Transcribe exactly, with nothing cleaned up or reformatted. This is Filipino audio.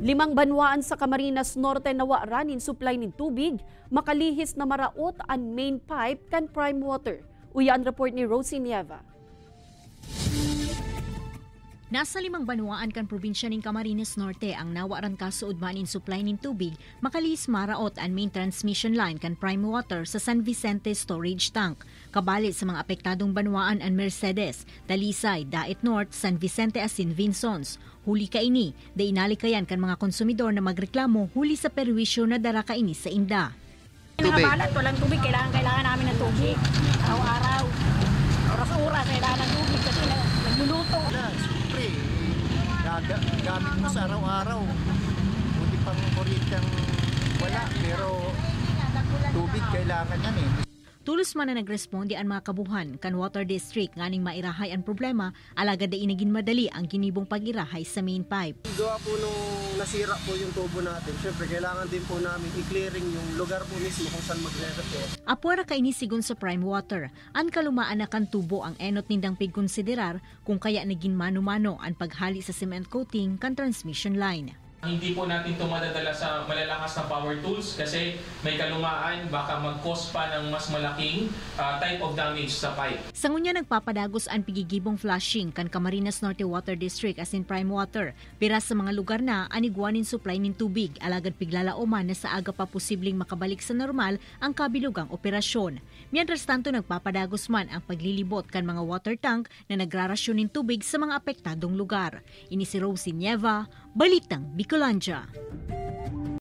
Limang banwaan sa Camarines Norte nawa ranin supply nin tubig, makalihis na maraot ang main pipe kan prime water. Uyan report ni Rosie Nieva. Nasa limang banwaan kan probinsya ng Camarines Norte ang nawaran kasuod manin supply nin tubig, makalihis maraot ang main transmission line kan prime water sa San Vicente storage tank. Kabali sa mga apektadong banwaan ang Mercedes, Talisay, Daet North, San Vicente asin Vinsons. Huli ka ini, da inalikayan kan mga konsumidor na magreklamo huli sa perwisyo na dara ka ini sa inda. Mga balat, walang tubig, kailangan kailangan namin ng tubig. Araw-araw, oras-oras, kailangan ng tubig kasi nagluluto. Siyempre, gamit mo sa araw-araw. Buti pang kuryenteng wala, pero tubig kailangan yan eh. Tulos man na nagresponde ang mga kabuhan kan Water District nganing mairahay ang problema, alagad da inagin madali ang ginibong pag-irahay sa main pipe. Gawa po nung nasira po yung tubo natin, syempre kailangan din po namin i-clearing yung lugar po mismo kung saan magre-repair. Apwara ka inisigon sa prime water, ang kalumaan na kan tubo ang enot nindang pigkonsiderar kung kaya naging mano-mano ang paghali sa cement coating kan transmission line. Hindi po natin ito madadala sa malalakas na power tools kasi may kalumaan, baka mag-cause pa ng mas malaking uh, type of damage sa pipe. Sa ngunya nagpapadagos ang pigigibong flushing kan Camarines Norte Water District as in prime water. Pira sa mga lugar na anigwanin supply nin tubig, alagad piglalauman na sa aga pa posibleng makabalik sa normal ang kabilugang operasyon. Mientras tanto nagpapadagos man ang paglilibot kan mga water tank na nagrarasyon nin tubig sa mga apektadong lugar. Ini si Rosie Nieva, Balitang Bicolanja.